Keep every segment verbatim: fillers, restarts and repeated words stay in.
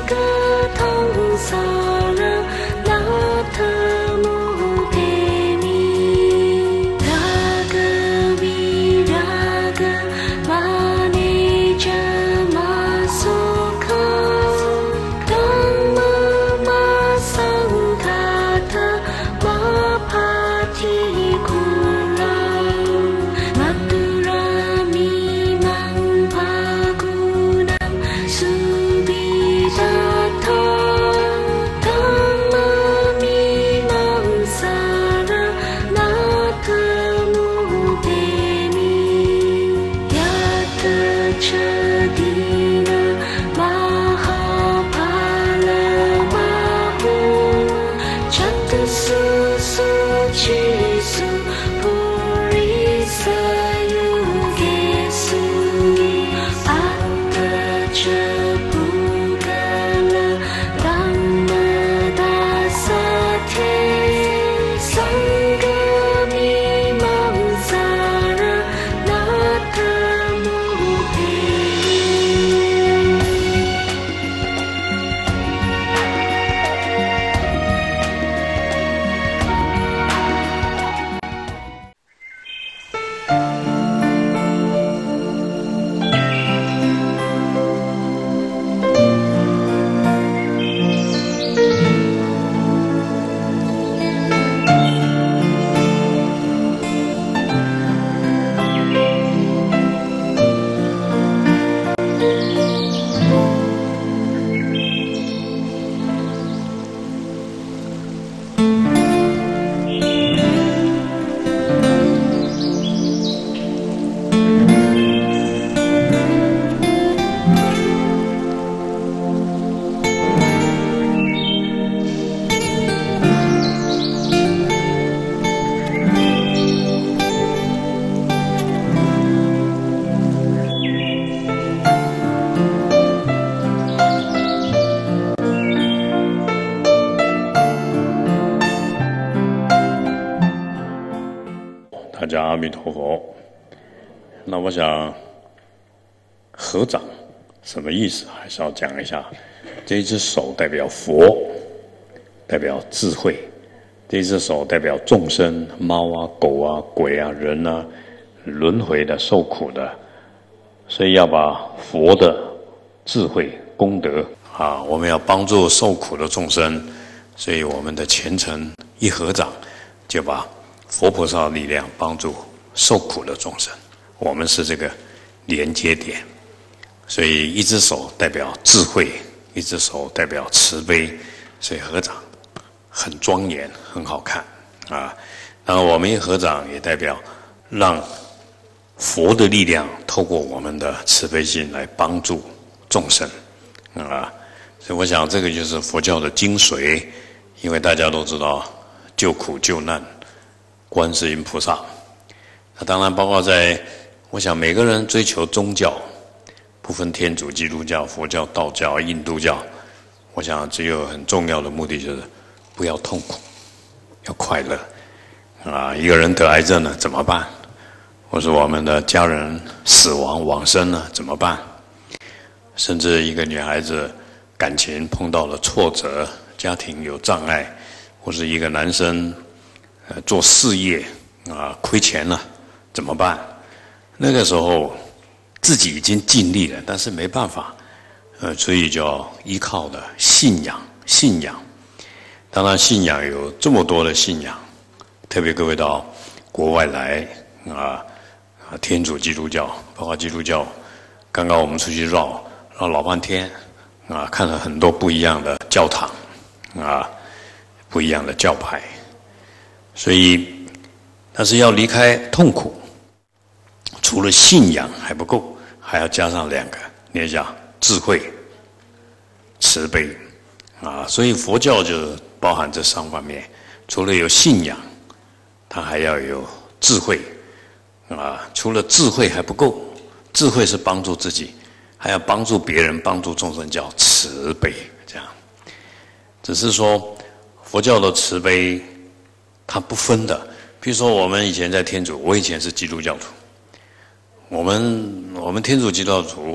大家阿弥陀佛。那我想合掌什么意思，还是要讲一下。这一只手代表佛，代表智慧；这一只手代表众生，猫啊、狗啊、鬼啊、人啊，轮回的、受苦的。所以要把佛的智慧、功德啊，我们要帮助受苦的众生。所以我们的虔诚一合掌，就把佛菩萨的力量帮助受苦的众生，我们是这个连接点。所以一只手代表智慧，一只手代表慈悲，所以合掌很庄严，很好看啊。然后我们一合掌，也代表让佛的力量透过我们的慈悲心来帮助众生啊。所以我想这个就是佛教的精髓，因为大家都知道救苦救难观世音菩萨，那当然包括在我想每个人追求宗教，不分天主、基督教、佛教、道教、印度教，我想只有很重要的目的就是不要痛苦，要快乐啊。一个人得癌症了怎么办？或是我们的家人死亡往生了怎么办？甚至一个女孩子感情碰到了挫折，家庭有障碍，或是一个男生呃做事业啊亏钱了怎么办？那个时候自己已经尽力了，但是没办法，呃，所以就要依靠的信仰，信仰。当然，信仰有这么多的信仰，特别各位到国外来啊，天主、基督教，包括基督教，刚刚我们出去绕绕老半天啊，看了很多不一样的教堂啊，不一样的教派，所以，但是要离开痛苦，除了信仰还不够，还要加上两个，你想智慧、慈悲啊，所以佛教就包含这三方面，除了有信仰，它还要有智慧啊，除了智慧还不够，智慧是帮助自己，还要帮助别人，帮助众生，叫慈悲。这样，只是说佛教的慈悲，它不分的。比如说我们以前在天主，我以前是基督教徒，我们我们天主基督教徒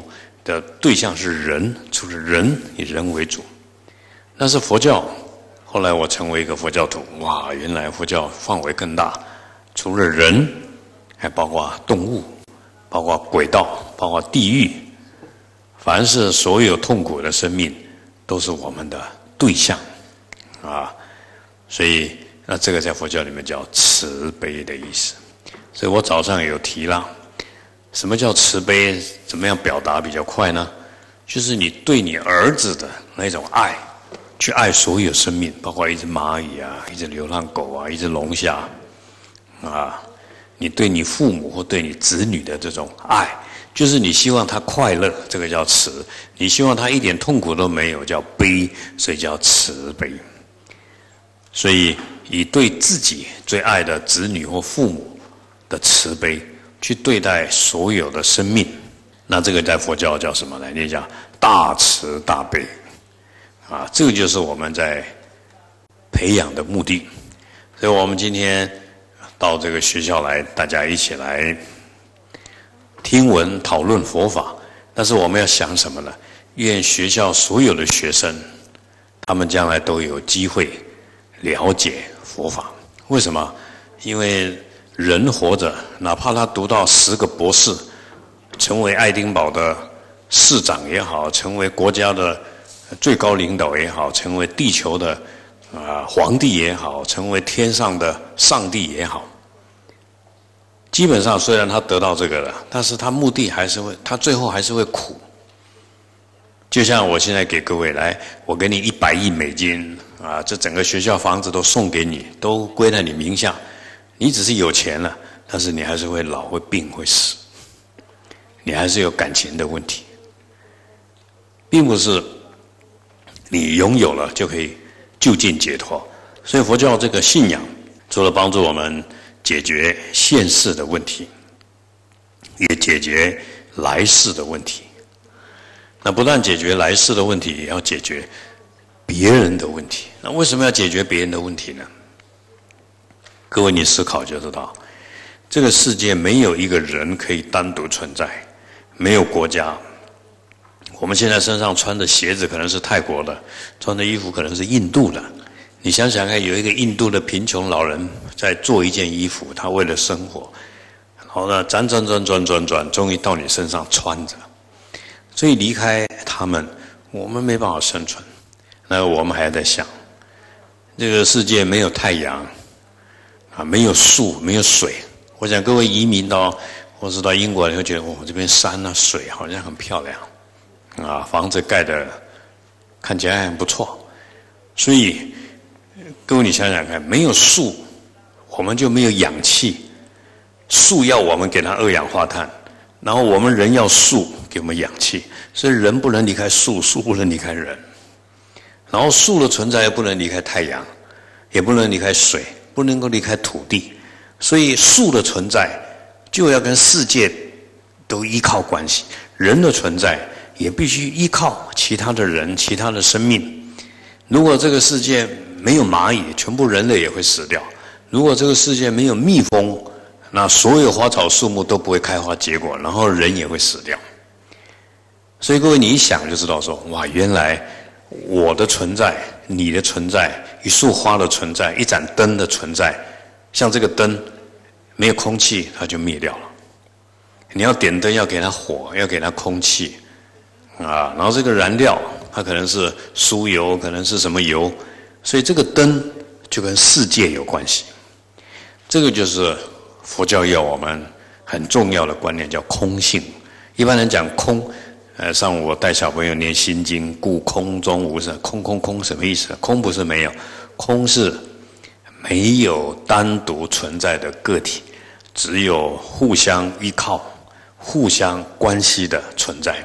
的对象是人，除了人以人为主。但是佛教，后来我成为一个佛教徒，哇，原来佛教范围更大，除了人，还包括动物，包括鬼道，包括地狱，凡是所有痛苦的生命，都是我们的对象啊。所以，那这个在佛教里面叫慈悲的意思。所以我早上有提了，什么叫慈悲？怎么样表达比较快呢？就是你对你儿子的那种爱，去爱所有生命，包括一只蚂蚁啊，一只流浪狗啊，一只龙虾啊。你对你父母或对你子女的这种爱，就是你希望他快乐，这个叫慈；你希望他一点痛苦都没有，叫悲，所以叫慈悲。所以以对自己最爱的子女或父母的慈悲去对待所有的生命，那这个在佛教叫什么呢？你讲大慈大悲啊，这个就是我们在培养的目的。所以我们今天到这个学校来，大家一起来听闻讨论佛法，但是我们要想什么呢？愿学校所有的学生，他们将来都有机会了解佛法。为什么？因为人活着，哪怕他读到十个博士，成为爱丁堡的市长也好，成为国家的最高领导也好，成为地球的啊、呃、皇帝也好，成为天上的上帝也好，基本上虽然他得到这个了，但是他目的还是会，他最后还是会苦。就像我现在给各位来，我给你一百亿美金啊，这整个学校房子都送给你，都归在你名下，你只是有钱了，但是你还是会老、会病、会死，你还是有感情的问题，并不是你拥有了就可以就近解脱。所以佛教这个信仰，除了帮助我们解决现世的问题，也解决来世的问题。那不但解决来世的问题，也要解决别人的问题。那为什么要解决别人的问题呢？各位，你思考就知道，这个世界没有一个人可以单独存在，没有国家。我们现在身上穿的鞋子可能是泰国的，穿的衣服可能是印度的。你想想看，有一个印度的贫穷老人在做一件衣服，他为了生活，然后呢，辗转转转转转，终于到你身上穿着。所以离开他们，我们没办法生存。那我们还在想，这个世界没有太阳啊，没有树，没有水。我想各位移民到或是到英国，你会觉得，哦，这边山啊水好像很漂亮啊，房子盖的看起来很不错。所以各位你想想看，没有树，我们就没有氧气。树要我们给它二氧化碳，然后我们人要树给我们氧气，所以人不能离开树，树不能离开人。然后树的存在也不能离开太阳，也不能离开水，不能够离开土地。所以树的存在就要跟世界都依靠关系，人的存在也必须依靠其他的人、其他的生命。如果这个世界没有蚂蚁，全部人类也会死掉；如果这个世界没有蜜蜂，那所有花草树木都不会开花结果，然后人也会死掉。所以各位，你一想就知道说，哇，原来我的存在、你的存在、一束花的存在、一盏灯的存在，像这个灯没有空气它就灭掉了。你要点灯，要给它火，要给它空气啊，然后这个燃料它可能是酥油，可能是什么油，所以这个灯就跟世界有关系。这个就是佛教要我们很重要的观念，叫空性。一般人讲空，呃，上午我带小朋友念心经，故空中无色，空空空什么意思？空不是没有，空是没有单独存在的个体，只有互相依靠、互相关系的存在。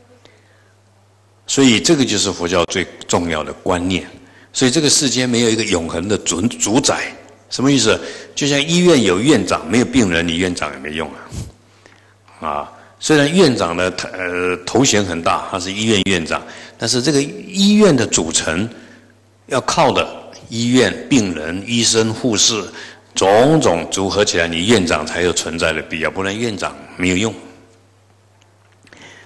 所以这个就是佛教最重要的观念。所以这个世间没有一个永恒的主主宰，什么意思？就像医院有院长，没有病人，你院长也没用啊！啊，虽然院长的呃头衔很大，他是医院院长，但是这个医院的组成要靠的医院、病人、医生、护士种种组合起来，你院长才有存在的必要，不然院长没有用。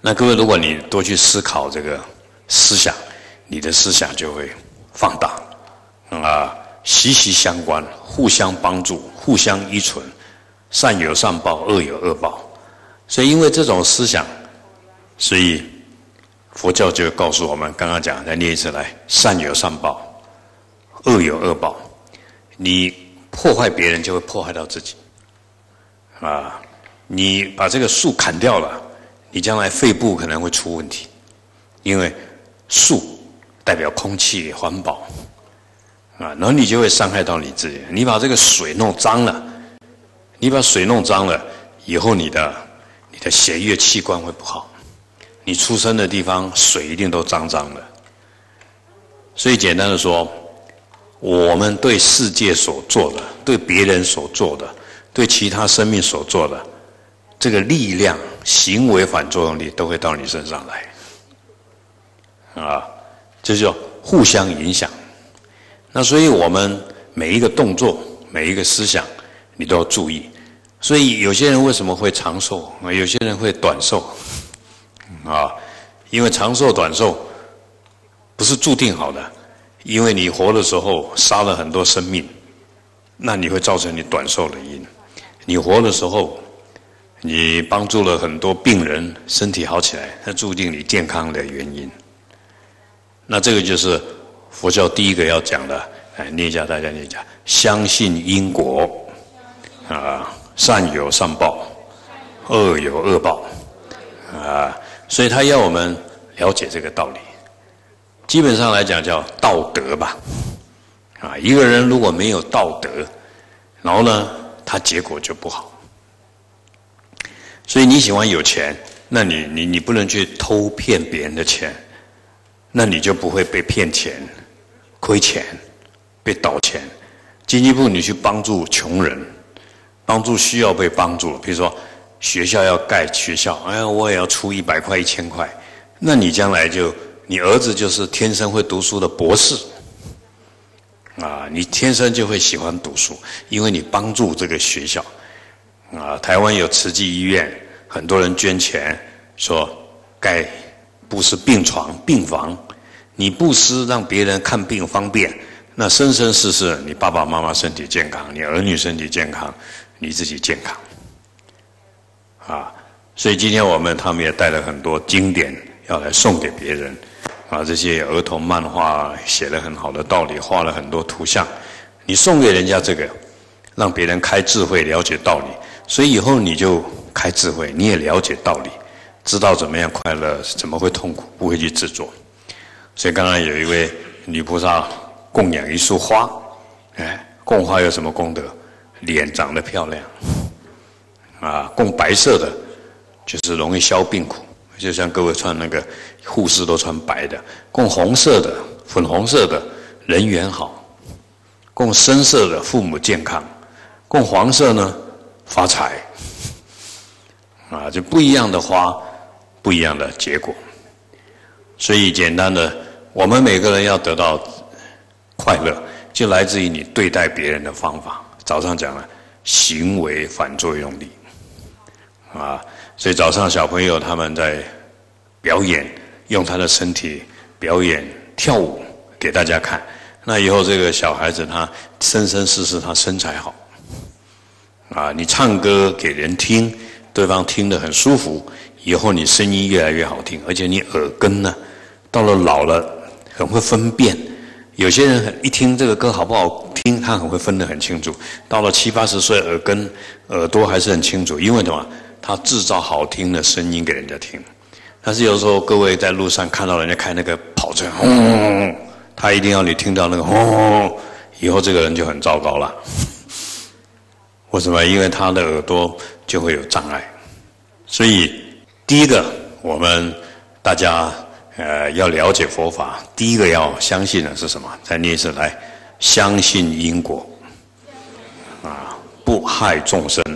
那各位，如果你多去思考这个思想，你的思想就会放大，啊，息息相关，互相帮助，互相依存，善有善报，恶有恶报。所以因为这种思想，所以佛教就告诉我们，刚刚讲，再念一次来，善有善报，恶有恶报。你破坏别人，就会破坏到自己。啊，你把这个树砍掉了，你将来肺部可能会出问题，因为树代表空气环保，啊，然后你就会伤害到你自己。你把这个水弄脏了，你把水弄脏了以后，你的你的血液器官会不好，你出生的地方水一定都脏脏的。所以简单的说，我们对世界所做的，对别人所做的，对其他生命所做的，这个力量、行为反作用力都会到你身上来，啊，这就互相影响。那所以我们每一个动作、每一个思想，你都要注意。所以有些人为什么会长寿，有些人会短寿，啊，因为长寿、短寿不是注定好的，因为你活的时候杀了很多生命，那你会造成你短寿的因。你活的时候，你帮助了很多病人身体好起来，那注定你健康的原因。那这个就是佛教第一个要讲的，哎，念一下，大家念一下，相信因果，啊，善有善报，恶有恶报，啊，所以他要我们了解这个道理。基本上来讲叫道德吧，啊，一个人如果没有道德，然后呢，他结果就不好。所以你喜欢有钱，那你你你不能去偷骗别人的钱，那你就不会被骗钱、亏钱、被倒钱。进一步，你去帮助穷人，帮助需要被帮助，比如说学校要盖学校，哎呀，我也要出一百块、一千块，那你将来就你儿子就是天生会读书的博士。啊，你天生就会喜欢读书，因为你帮助这个学校。啊，台湾有慈济医院，很多人捐钱说盖布施病床、病房，你布施让别人看病方便，那生生世世你爸爸妈妈身体健康，你儿女身体健康，你自己健康。啊，所以今天我们他们也带了很多经典要来送给别人。啊，这些儿童漫画写了很好的道理，画了很多图像，你送给人家这个，让别人开智慧，了解道理，所以以后你就开智慧，你也了解道理，知道怎么样快乐，怎么会痛苦，不会去执着。所以刚刚有一位女菩萨供养一束花，哎，供花有什么功德？脸长得漂亮，啊，供白色的就是容易消病苦。就像各位穿那个护士都穿白的，供红色的、粉红色的人缘好，供深色的父母健康，供黄色呢发财，啊，就不一样的花，不一样的结果。所以简单的，我们每个人要得到快乐，就来自于你对待别人的方法。早上讲了，行为反作用力，啊。所以早上小朋友他们在表演，用他的身体表演跳舞给大家看。那以后这个小孩子他生生世世他身材好，啊，你唱歌给人听，对方听得很舒服，以后你声音越来越好听，而且你耳根呢，到了老了很会分辨。有些人一听这个歌好不好听，他很会分得很清楚。到了七八十岁，耳根耳朵还是很清楚，因为什么？他制造好听的声音给人家听。但是有时候各位在路上看到人家开那个跑车，轰，他一定要你听到那个轰，以后这个人就很糟糕了。为什么？因为他的耳朵就会有障碍。所以第一个，我们大家呃要了解佛法，第一个要相信的是什么？再念一次来，相信因果，啊，不害众生。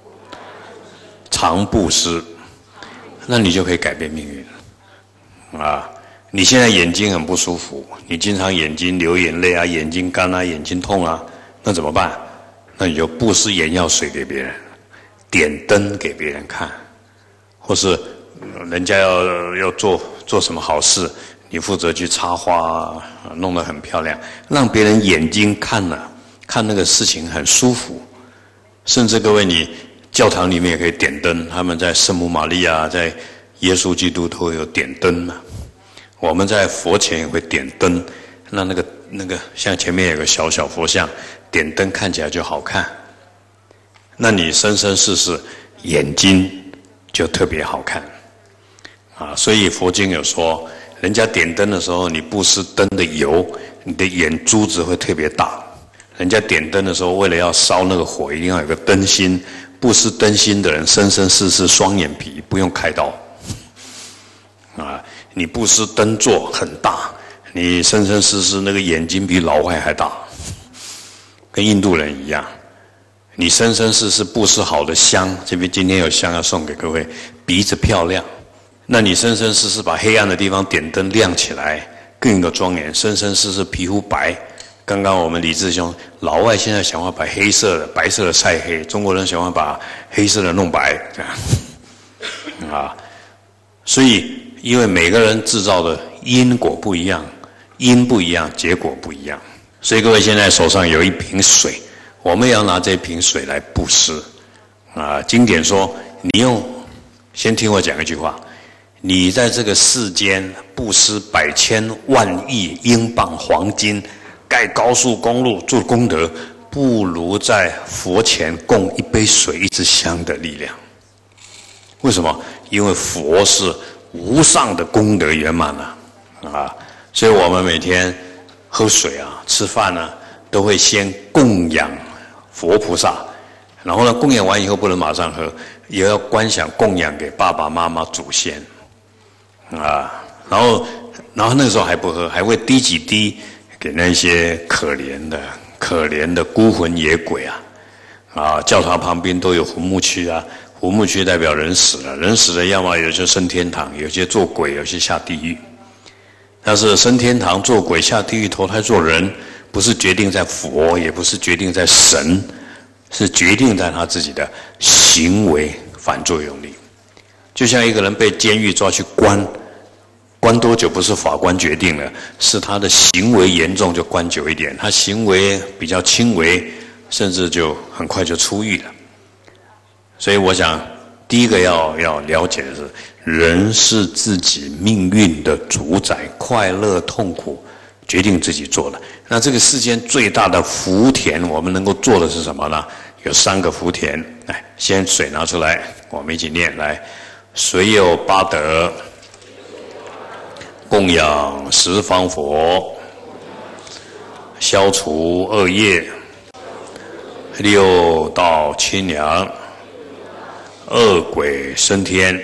常布施，那你就可以改变命运啊！你现在眼睛很不舒服，你经常眼睛流眼泪啊，眼睛干啊，眼睛痛啊，那怎么办？那你就布施眼药水给别人，点灯给别人看，或是人家要要做做什么好事，你负责去插花，弄得很漂亮，让别人眼睛看了看那个事情很舒服。甚至各位，你教堂里面也可以点灯，他们在圣母玛利亚、在耶稣基督都有点灯嘛。我们在佛前也会点灯，那那个那个像前面有个小小佛像，点灯看起来就好看。那你生生世世眼睛就特别好看啊！所以佛经有说，人家点灯的时候，你布施灯的油，你的眼珠子会特别大。人家点灯的时候，为了要烧那个火，一定要有个灯芯。布施灯芯的人，生生世世双眼皮，不用开刀。啊，你布施灯座很大，你生生世世那个眼睛比老外还大，跟印度人一样。你生生世世布施好的香，这边今天有香要送给各位，鼻子漂亮。那你生生世世把黑暗的地方点灯亮起来，更有个庄严。生生世世皮肤白。刚刚我们李志兄，老外现在想要把黑色的、白色的晒黑，中国人想要把黑色的弄白，这样啊。所以，因为每个人制造的因果不一样，因不一样，结果不一样。所以各位现在手上有一瓶水，我们也要拿这瓶水来布施啊。经典说，你用，先听我讲一句话，你在这个世间布施百千万亿英镑黄金。盖高速公路做功德，不如在佛前供一杯水、一支香的力量。为什么？因为佛是无上的功德圆满了啊！所以我们每天喝水啊、吃饭啊，都会先供养佛菩萨，然后呢，供养完以后不能马上喝，也要观想供养给爸爸妈妈、祖先啊。然后，然后那个时候还不喝，还会滴几滴。给那些可怜的、可怜的孤魂野鬼啊，啊，教堂旁边都有坟墓区啊，坟墓区代表人死了，人死了，要么有些升天堂，有些做鬼，有些下地狱。但是升天堂、做鬼、下地狱、投胎做人，不是决定在佛，也不是决定在神，是决定在他自己的行为反作用力。就像一个人被监狱抓去关。关多久不是法官决定了，是他的行为严重就关久一点，他行为比较轻微，甚至就很快就出狱了。所以我想，第一个要要了解的是，人是自己命运的主宰，快乐痛苦决定自己做的。那这个世间最大的福田，我们能够做的是什么呢？有三个福田。来，先水拿出来，我们一起念来：水有八德。供养十方佛，消除恶业，六道清凉，恶鬼升天，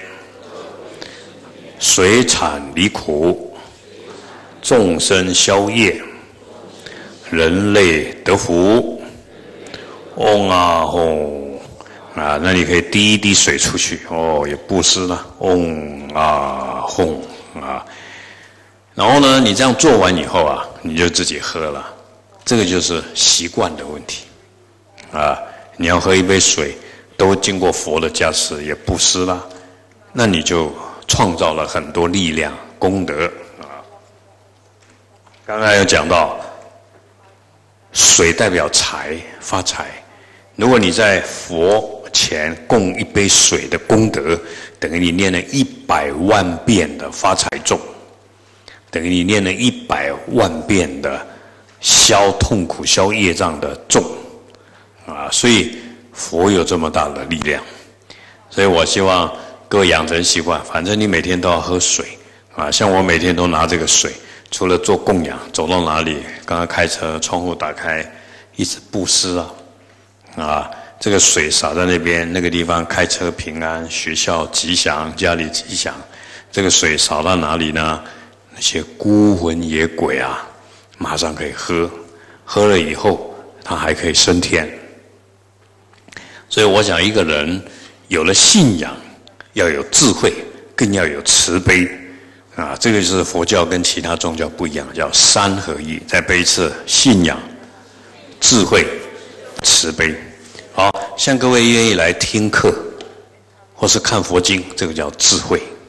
水产离苦，众生消业，人类得福。嗡啊吽啊，那你可以滴一滴水出去哦，也布施了。嗡啊吽啊。然后呢，你这样做完以后啊，你就自己喝了，这个就是习惯的问题啊。你要喝一杯水，都经过佛的加持，也布施了，那你就创造了很多力量、功德啊。刚才有讲到，水代表财，发财。如果你在佛前供一杯水的功德，等于你念了一百万遍的发财咒。等于你念了一百万遍的消痛苦、消业障的咒啊，所以佛有这么大的力量。所以我希望各位养成习惯，反正你每天都要喝水啊。像我每天都拿这个水，除了做供养，走到哪里，刚刚开车，窗户打开，一直布施啊啊，这个水洒在那边，那个地方开车平安，学校吉祥，家里吉祥。这个水洒到哪里呢？那些孤魂野鬼啊，马上可以喝，喝了以后，他还可以升天。所以我想，一个人有了信仰，要有智慧，更要有慈悲啊！这个是佛教跟其他宗教不一样，叫三合一。再背一次：信仰、智慧、慈悲。好，像各位愿意来听课，或是看佛经，这个叫智慧。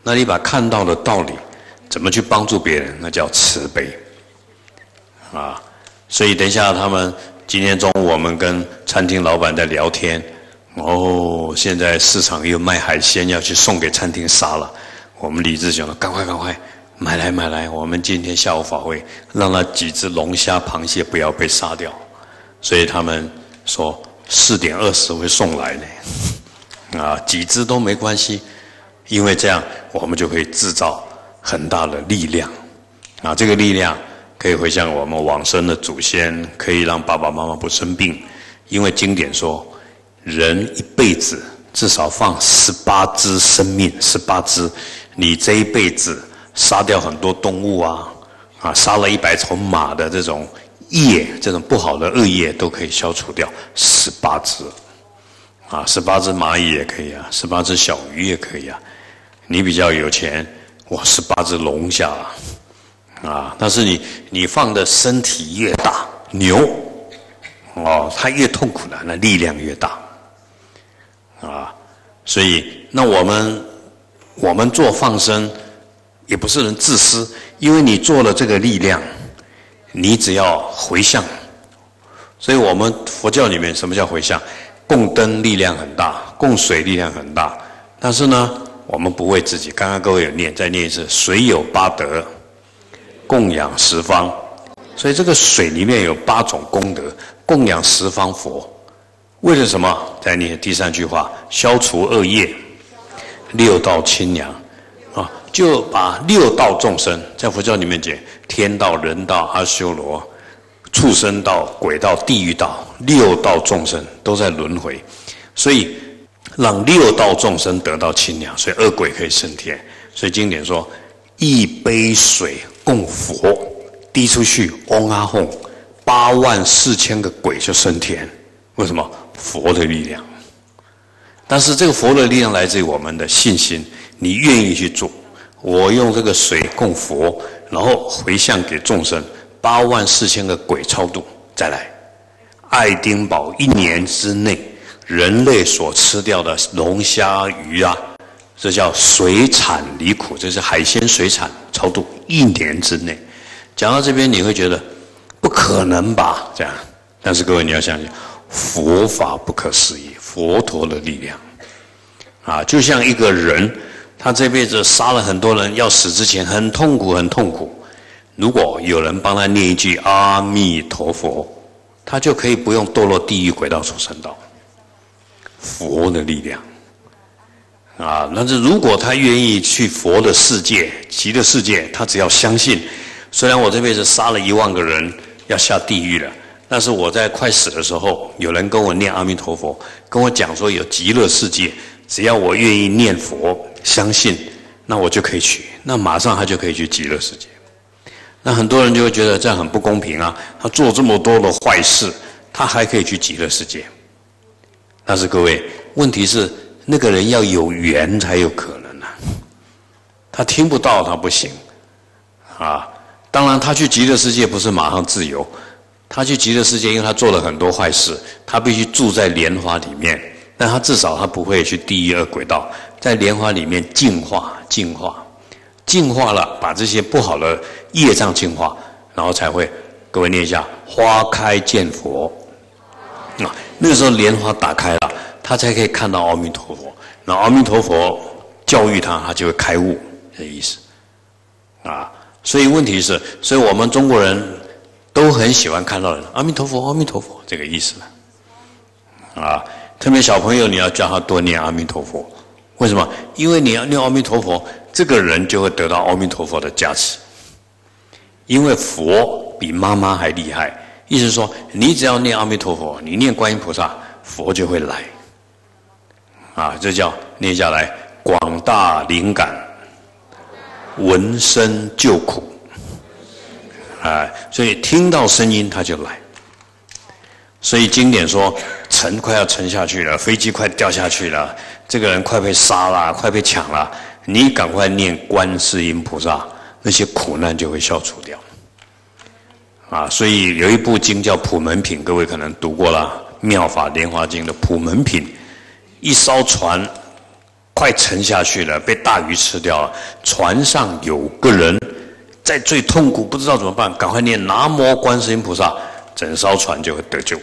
那你把看到的道理怎么去帮助别人，那叫慈悲啊。所以等一下他们今天中午我们跟餐厅老板在聊天，哦，现在市场又卖海鲜要去送给餐厅杀了，我们理智想说赶快赶快买来买来，我们今天下午法会让那几只龙虾螃蟹不要被杀掉，所以他们说四点二十会送来呢，啊，几只都没关系，因为这样我们就可以制造很大的力量，啊，这个力量可以回向我们往生的祖先，可以让爸爸妈妈不生病，因为经典说，人一辈子至少放十八只生命，十八只，你这一辈子杀掉很多动物啊，啊，杀了一百头马的这种业，这种不好的恶业都可以消除掉，十八只，啊，十八只蚂蚁也可以啊，十八只小鱼也可以啊，你比较有钱，哇，十八只龙虾啊。啊，但是你你放的身体越大，牛，哦，它越痛苦的，那力量越大，啊，所以那我们我们做放生，也不是人自私，因为你做了这个力量，你只要回向，所以我们佛教里面什么叫回向？供灯力量很大，供水力量很大，但是呢，我们不为自己。刚刚各位有念，再念一次，水有八德。供养十方，所以这个水里面有八种功德，供养十方佛，为了什么？再念第三句话，消除恶业，六道清凉，啊，就把六道众生，在佛教里面讲，天道、人道、阿修罗、畜生道、鬼道、地狱道，六道众生都在轮回，所以让六道众生得到清凉，所以恶鬼可以升天。所以经典说，一杯水供佛，滴出去，嗡啊吽，八万四千个鬼就升天。为什么？佛的力量。但是这个佛的力量来自于我们的信心，你愿意去做。我用这个水供佛，然后回向给众生，八万四千个鬼超度，再来，爱丁堡一年之内，人类所吃掉的龙虾鱼啊，这叫水产离苦，这是海鲜水产超度一年之内。讲到这边你会觉得不可能吧？这样，但是各位你要相信，佛法不可思议，佛陀的力量啊，就像一个人，他这辈子杀了很多人，要死之前很痛苦，很痛苦。如果有人帮他念一句阿弥陀佛，他就可以不用堕落地狱、鬼道、畜生道。佛的力量。啊，但是如果他愿意去佛的世界、极乐世界，他只要相信，虽然我这辈子杀了一万个人，要下地狱了，但是我在快死的时候，有人跟我念阿弥陀佛，跟我讲说有极乐世界，只要我愿意念佛、相信，那我就可以去，那马上他就可以去极乐世界。那很多人就会觉得这样很不公平啊，他做这么多的坏事，他还可以去极乐世界。但是各位，问题是，那个人要有缘才有可能啊，他听不到他不行啊。当然他去极乐世界不是马上自由，他去极乐世界因为他做了很多坏事，他必须住在莲花里面，但他至少他不会去地狱恶鬼道，在莲花里面净化净化净化了，把这些不好的业障净化，然后才会，各位念一下，花开见佛啊，那个时候莲花打开了，他才可以看到阿弥陀佛，然后阿弥陀佛教育他，他就会开悟的意思啊。所以问题是，所以我们中国人都很喜欢看到人阿弥陀佛阿弥陀佛这个意思啊。特别小朋友你要教他多念阿弥陀佛，为什么？因为你要念阿弥陀佛，这个人就会得到阿弥陀佛的加持，因为佛比妈妈还厉害，意思是说你只要念阿弥陀佛，你念观音菩萨，佛就会来啊，这叫念下来，广大灵感，闻声救苦，啊，所以听到声音他就来。所以经典说，沉快要沉下去了，飞机快掉下去了，这个人快被杀了，快被抢了，你赶快念观世音菩萨，那些苦难就会消除掉。啊，所以有一部经叫《普门品》，各位可能读过了，《妙法莲华经》的《普门品》，一艘船快沉下去了，被大鱼吃掉了。船上有个人在最痛苦，不知道怎么办，赶快念南无观世音菩萨，整艘船就会得救。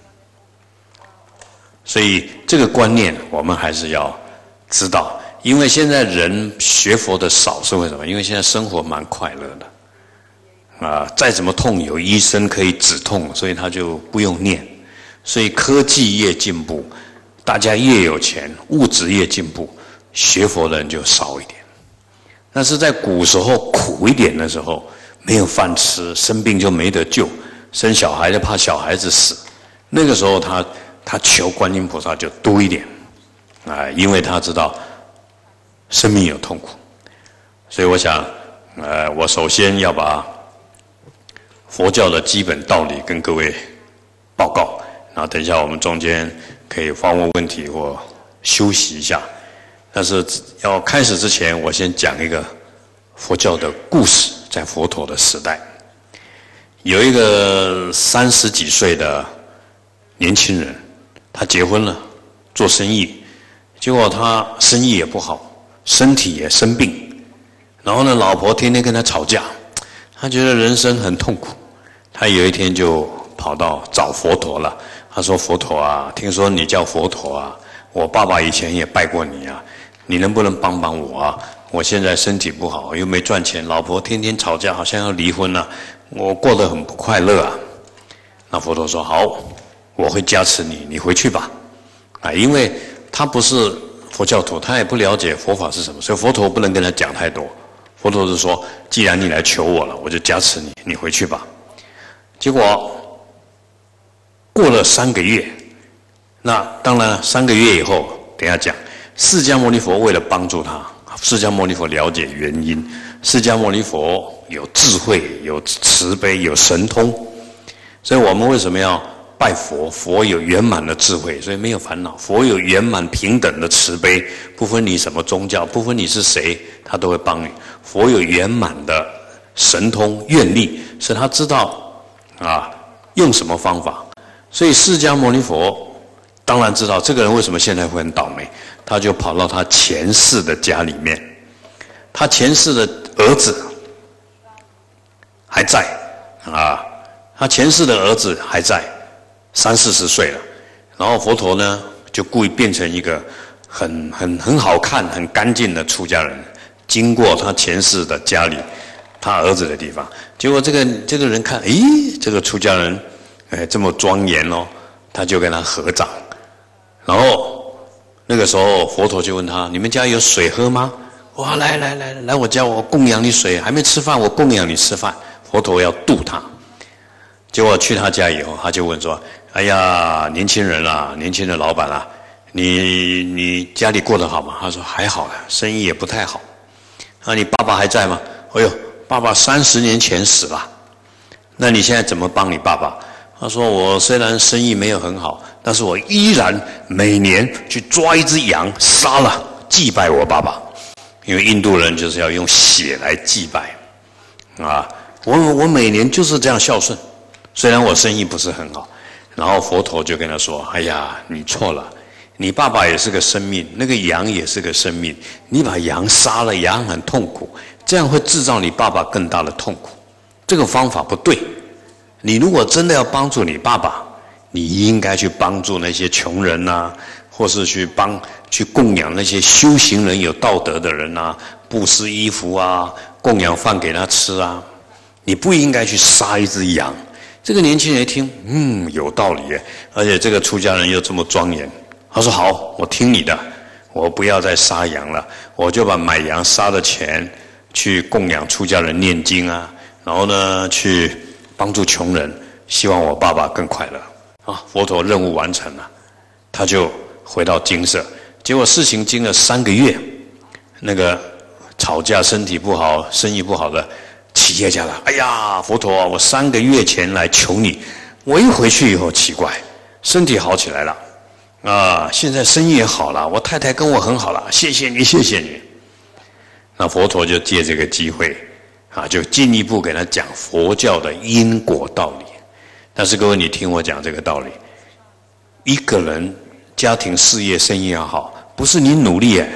所以这个观念我们还是要知道，因为现在人学佛的少是为什么？因为现在生活蛮快乐的，啊，再怎么痛有医生可以止痛，所以他就不用念。所以科技越进步，大家越有钱，物质越进步，学佛的人就少一点。但是在古时候苦一点的时候，没有饭吃，生病就没得救，生小孩就怕小孩子死，那个时候他他求观音菩萨就多一点，啊，因为他知道生命有痛苦。所以我想，呃，我首先要把佛教的基本道理跟各位报告，然后等一下我们中间可以发问问题或休息一下。但是要开始之前，我先讲一个佛教的故事。在佛陀的时代，有一个三十几岁的年轻人，他结婚了，做生意，结果他生意也不好，身体也生病，然后呢，老婆天天跟他吵架，他觉得人生很痛苦。他有一天就跑到找佛陀了，他说：“佛陀啊，听说你叫佛陀啊，我爸爸以前也拜过你啊，你能不能帮帮我啊？我现在身体不好，又没赚钱，老婆天天吵架，好像要离婚了，我过得很不快乐啊。”那佛陀说：“好，我会加持你，你回去吧。”啊，因为他不是佛教徒，他也不了解佛法是什么，所以佛陀不能跟他讲太多。佛陀是说：“既然你来求我了，我就加持你，你回去吧。”结果过了三个月，那当然三个月以后，等一下讲，释迦牟尼佛为了帮助他，释迦牟尼佛了解原因，释迦牟尼佛有智慧，有慈悲，有神通，所以我们为什么要拜佛？佛有圆满的智慧，所以没有烦恼；佛有圆满平等的慈悲，不分你什么宗教，不分你是谁，他都会帮你。佛有圆满的神通愿力，是他知道啊用什么方法。所以释迦牟尼佛当然知道这个人为什么现在会很倒霉，他就跑到他前世的家里面，他前世的儿子还在啊，他前世的儿子还在，三四十岁了，然后佛陀呢就故意变成一个很很很好看、很干净的出家人，经过他前世的家里，他儿子的地方，结果这个这个人看，咦，这个出家人，哎，这么庄严哦，他就跟他合掌。然后那个时候佛陀就问他：“你们家有水喝吗？”“哇，来来来来我家，我供养你水。还没吃饭，我供养你吃饭。”佛陀要度他。结果去他家以后，他就问说：“哎呀，年轻人啊，年轻的老板啊，你你家里过得好吗？”他说：“还好了，生意也不太好。”“那你爸爸还在吗？”“哎呦，爸爸三十年前死了。”“那你现在怎么帮你爸爸？”他说：“我虽然生意没有很好，但是我依然每年去抓一只羊，杀了祭拜我爸爸，因为印度人就是要用血来祭拜啊。我我每年就是这样孝顺，虽然我生意不是很好。”然后佛陀就跟他说：“哎呀，你错了，你爸爸也是个生命，那个羊也是个生命，你把羊杀了，羊很痛苦，这样会制造你爸爸更大的痛苦，这个方法不对。你如果真的要帮助你爸爸，你应该去帮助那些穷人啊，或是去帮去供养那些修行人、有道德的人啊，布施衣服啊，供养饭给他吃啊。你不应该去杀一只羊。”这个年轻人一听，嗯，有道理耶，而且这个出家人又这么庄严，他说：“好，我听你的，我不要再杀羊了，我就把买羊杀的钱去供养出家人念经啊，然后呢去帮助穷人，希望我爸爸更快乐。”啊，佛陀任务完成了，他就回到精舍。结果事情经了三个月，那个吵架、身体不好、生意不好的企业家了，哎呀，佛陀啊，我三个月前来求你，我一回去以后奇怪，身体好起来了，啊，现在生意也好了，我太太跟我很好了，谢谢你，谢谢你。那佛陀就借这个机会，啊，就进一步给他讲佛教的因果道理。但是各位，你听我讲这个道理，一个人家庭、事业、生意要好，不是你努力，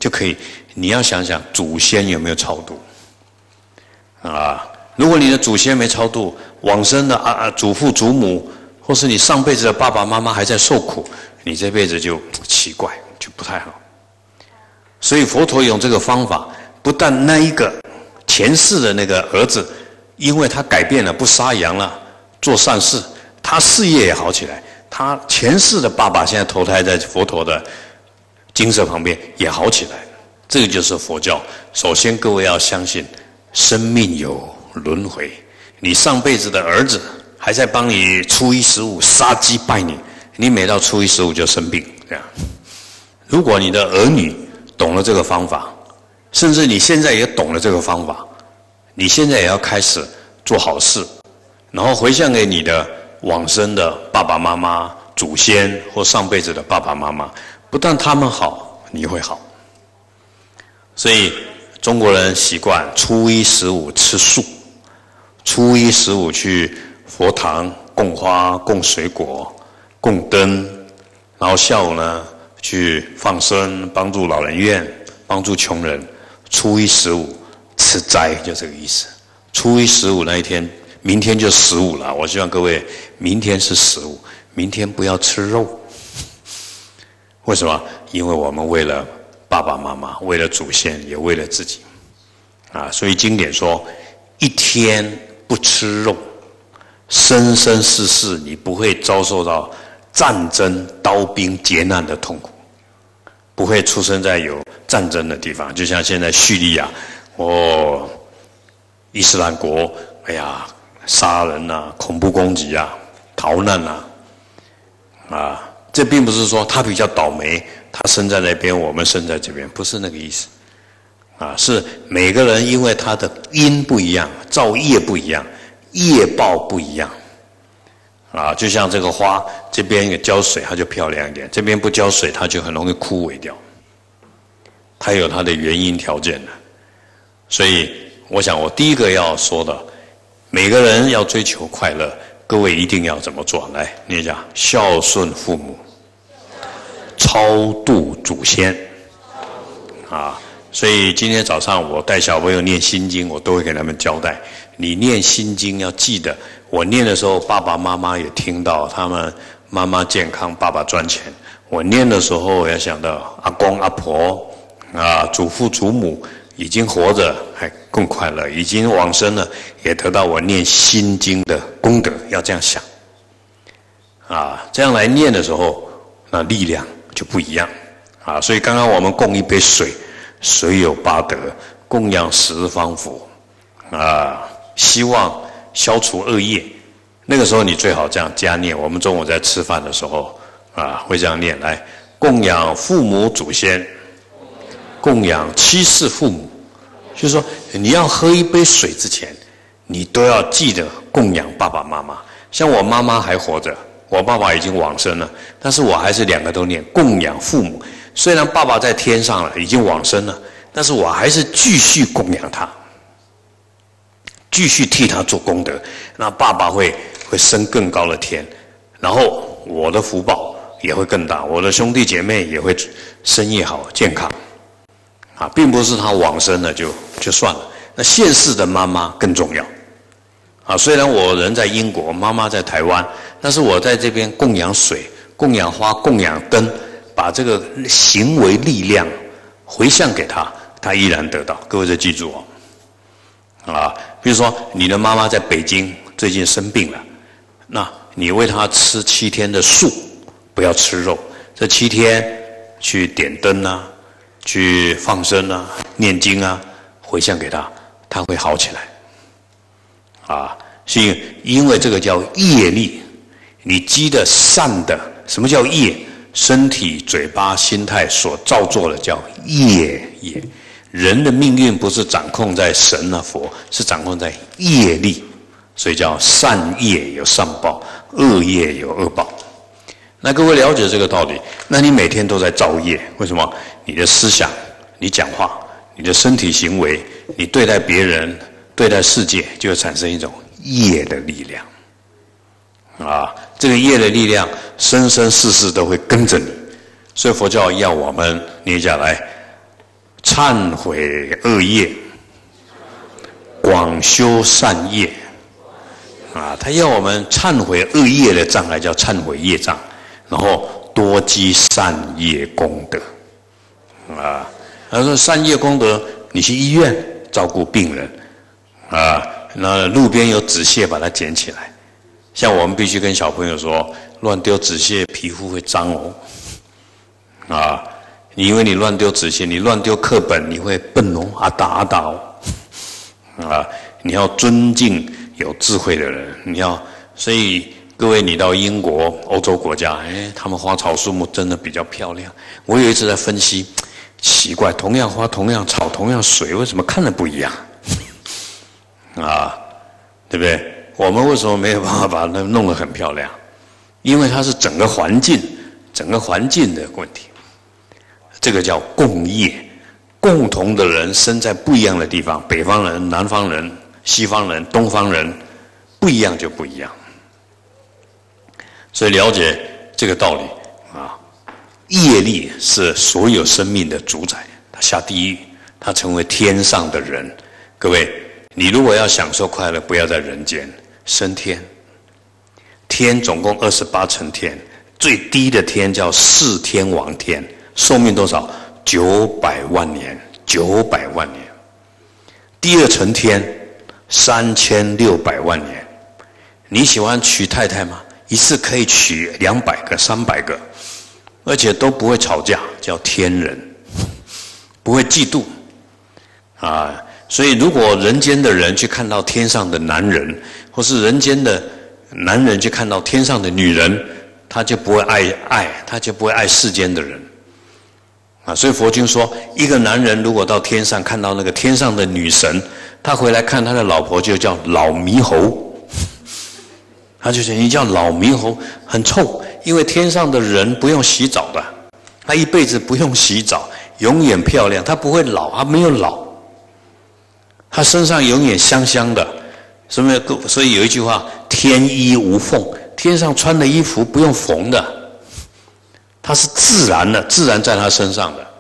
就可以。你要想想祖先有没有超度啊？如果你的祖先没超度，往生的啊啊祖父祖母，或是你上辈子的爸爸妈妈还在受苦，你这辈子就奇怪，就不太好。所以佛陀用这个方法，不但那一个前世的那个儿子，因为他改变了，不杀羊了，做善事，他事业也好起来。他前世的爸爸现在投胎在佛陀的精舍旁边也好起来。这个就是佛教。首先，各位要相信生命有轮回。你上辈子的儿子还在帮你初一十五杀鸡拜你，你每到初一十五就生病。这样，如果你的儿女懂了这个方法，甚至你现在也懂了这个方法，你现在也要开始做好事，然后回向给你的往生的爸爸妈妈、祖先或上辈子的爸爸妈妈，不但他们好，你会好。所以中国人习惯初一十五吃素，初一十五去佛堂供花、供水果、供灯，然后下午呢去放生，帮助老人院，帮助穷人。初一十五吃斋就这个意思。初一十五那一天，明天就十五了。我希望各位明天是十五，明天不要吃肉。为什么？因为我们为了爸爸妈妈，为了祖先，也为了自己啊！所以经典说，一天不吃肉，生生世世你不会遭受到战争、刀兵劫难的痛苦，不会出生在有战争的地方。就像现在叙利亚，哦，伊斯兰国，哎呀，杀人啊，恐怖攻击啊，逃难啊，啊，这并不是说他比较倒霉。他生在那边，我们生在这边，不是那个意思，啊，是每个人因为他的因不一样，造业不一样，业报不一样，啊，就像这个花，这边有浇水，它就漂亮一点；这边不浇水，它就很容易枯萎掉。它有它的原因条件的，所以我想我第一个要说的，每个人要追求快乐，各位一定要怎么做？来念一下：孝顺父母。超度祖先啊，所以今天早上我带小朋友念心经，我都会给他们交代：你念心经要记得，我念的时候，爸爸妈妈也听到，他们妈妈健康，爸爸赚钱；我念的时候要想到阿公阿婆啊，祖父祖母已经活着，还更快乐；已经往生了，也得到我念心经的功德。要这样想啊，这样来念的时候，那力量就不一样啊！所以刚刚我们供一杯水，水有八德，供养十方佛啊，希望消除恶业。那个时候你最好这样加念。我们中午在吃饭的时候啊，会这样念：来，供养父母祖先，供养七世父母。就是说，你要喝一杯水之前，你都要记得供养爸爸妈妈。像我妈妈还活着。我爸爸已经往生了，但是我还是两个都念供养父母。虽然爸爸在天上了，已经往生了，但是我还是继续供养他，继续替他做功德。那爸爸会会升更高的天，然后我的福报也会更大，我的兄弟姐妹也会生意好、健康。啊，并不是他往生了就就算了。那现世的妈妈更重要。啊，虽然我人在英国，妈妈在台湾，但是我在这边供养水、供养花、供养灯，把这个行为力量回向给他，他依然得到。各位再记住哦，啊，比如说你的妈妈在北京最近生病了，那你为她吃七天的素，不要吃肉，这七天去点灯啊，去放生啊，念经啊，回向给她，她会好起来。啊，是因为这个叫业力，你积的善的，什么叫业？身体、嘴巴、心态所造作的叫业业。人的命运不是掌控在神啊佛，是掌控在业力，所以叫善业有善报，恶业有恶报。那各位了解这个道理，那你每天都在造业，为什么？你的思想、你讲话、你的身体行为、你对待别人、对待世界，就会产生一种业的力量。啊，这个业的力量，生生世世都会跟着你。所以佛教要我们念下来， 忏悔恶业，广修善业。啊，他要我们忏悔恶业的障碍叫忏悔业障，然后多积善业功德。啊，他说善业功德，你去医院照顾病人，啊，那路边有纸屑把它捡起来。像我们必须跟小朋友说，乱丢纸屑皮肤会脏哦。啊，你因为你乱丢纸屑，你乱丢课本，你会笨哦，啊打啊打哦。啊，你要尊敬有智慧的人，你要，所以各位，你到英国、欧洲国家，哎，他们花草树木真的比较漂亮。我有一次在分析，奇怪，同样花、同样草、同样水，为什么看得不一样？啊，对不对？我们为什么没有办法把它弄得很漂亮？因为它是整个环境、整个环境的问题。这个叫共业，共同的人生在不一样的地方，北方人、南方人、西方人、东方人，不一样就不一样。所以了解这个道理啊，业力是所有生命的主宰。他下地狱，他成为天上的人。各位，你如果要享受快乐，不要在人间，升天。天总共二十八层天，最低的天叫四天王天，寿命多少？九百万年，九百万年。第二层天三千六百万年。你喜欢娶太太吗？一次可以娶两百个、三百个，而且都不会吵架，叫天人，不会嫉妒啊。所以，如果人间的人去看到天上的男人，或是人间的男人去看到天上的女人，他就不会爱爱，他就不会爱世间的人啊。所以佛经说，一个男人如果到天上看到那个天上的女神，他回来看他的老婆就叫老猕猴。他就说你叫老猕猴很臭，因为天上的人不用洗澡的，他一辈子不用洗澡，永远漂亮，他不会老，他没有老，他身上永远香香的。什么？所以有一句话，天衣无缝，天上穿的衣服不用缝的，它是自然的，自然在他身上的。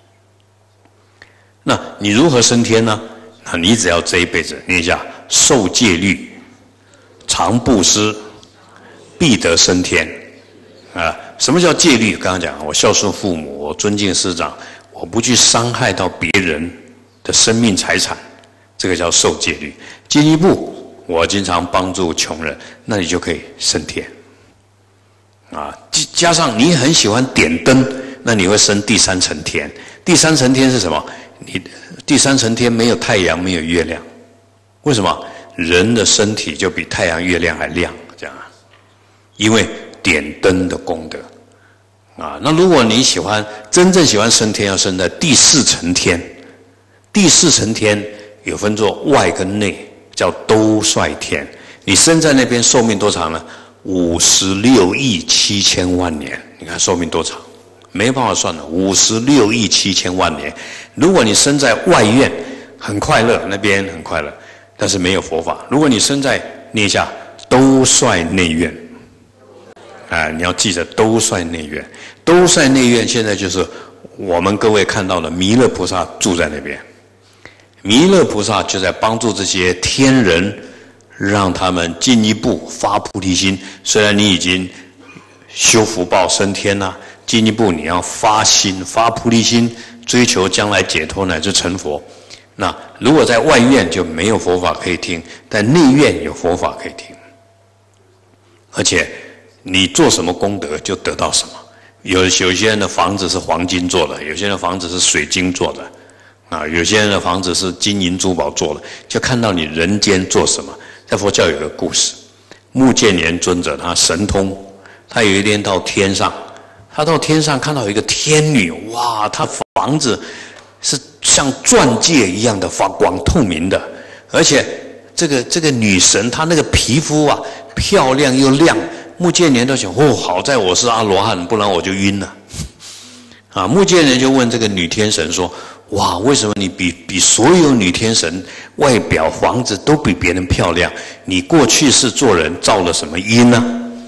那你如何升天呢？那你只要这一辈子念一下受戒律，常布施，必得升天。啊，什么叫戒律？刚刚讲，我孝顺父母，我尊敬师长，我不去伤害到别人的生命财产，这个叫受戒律。进一步，我经常帮助穷人，那你就可以升天。啊，加上你很喜欢点灯，那你会升第三层天。第三层天是什么？你第三层天没有太阳，没有月亮，为什么？人的身体就比太阳、月亮还亮，这样啊？因为点灯的功德啊。那如果你喜欢真正喜欢升天，要升在第四层天。第四层天有分作外跟内，叫兜率天。你生在那边寿命多长呢？五十六亿七千万年。你看寿命多长？没办法算了，五十六亿七千万年。如果你生在外院，很快乐，那边很快乐。但是没有佛法。如果你生在念一下兜率内院，啊，你要记着兜率内院。兜率内院现在就是我们各位看到的弥勒菩萨住在那边。弥勒菩萨就在帮助这些天人，让他们进一步发菩提心。虽然你已经修福报升天了，进一步你要发心发菩提心，追求将来解脱乃至成佛。那如果在外院就没有佛法可以听，但内院有佛法可以听。而且你做什么功德就得到什么。有有些人的房子是黄金做的，有些人的房子是水晶做的，啊，有些人的房子是金银珠宝做的，就看到你人间做什么。在佛教有个故事，目犍连尊者他神通，他有一天到天上，他到天上看到有一个天女，哇，他房子是像钻戒一样的发光，透明的，而且这个这个女神她那个皮肤啊漂亮又亮，目犍连都想，哦，好在我是阿罗汉，不然我就晕了。啊，目犍连就问这个女天神说：“哇，为什么你比比所有女天神外表房子都比别人漂亮？你过去是做人造了什么因呢？”